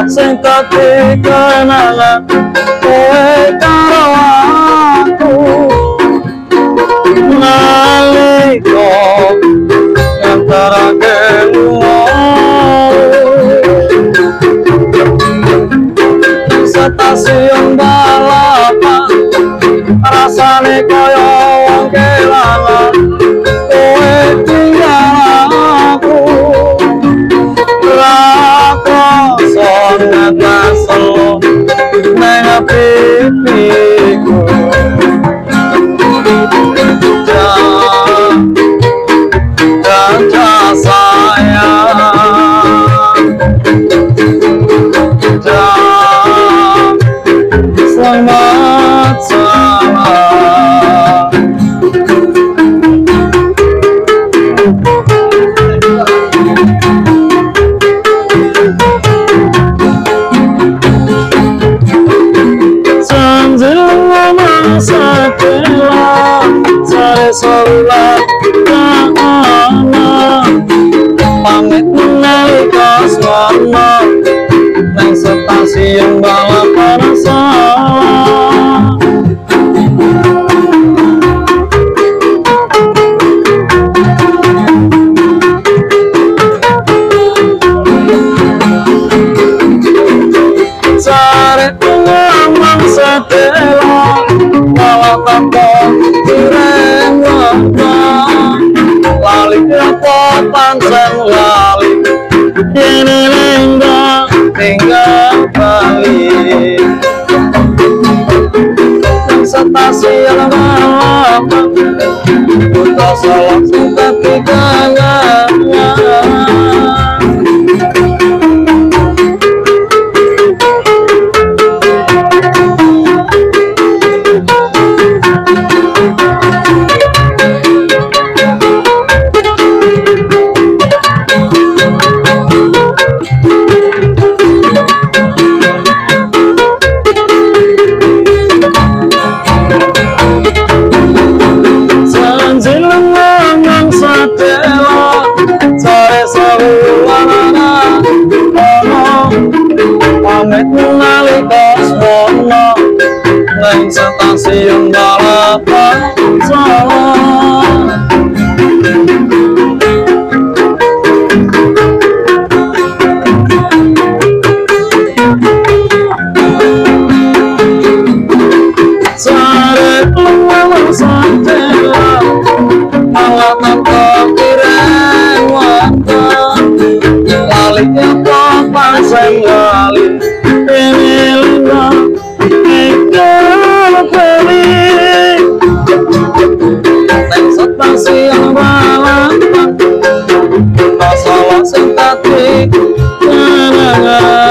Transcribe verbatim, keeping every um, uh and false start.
sing dadi kenangan kowe karo aku nalika ngantarake stasiun balapan rasane kaya wong kelangan kowe tinggal aku ra krasa ngetasel nang pipiku jangan sayang selamat salam janji lama setelah saya sholat ta'ala pamit menalika swarna nang stasiun balapan salah cari pengamang setelah malah tanpa kireng wabah lalik apa pansel lalik ini lenggang tinggal balik yang stasiun balapan buka salah suka tigangan pamit menalika swarna nang stasiun balapan salah cari pengamang setelah malah tanpa kireng wabah lalik apa pansel lalik ini lenggang tinggal balik nang stasiun balapan masalah sing dadi kenangan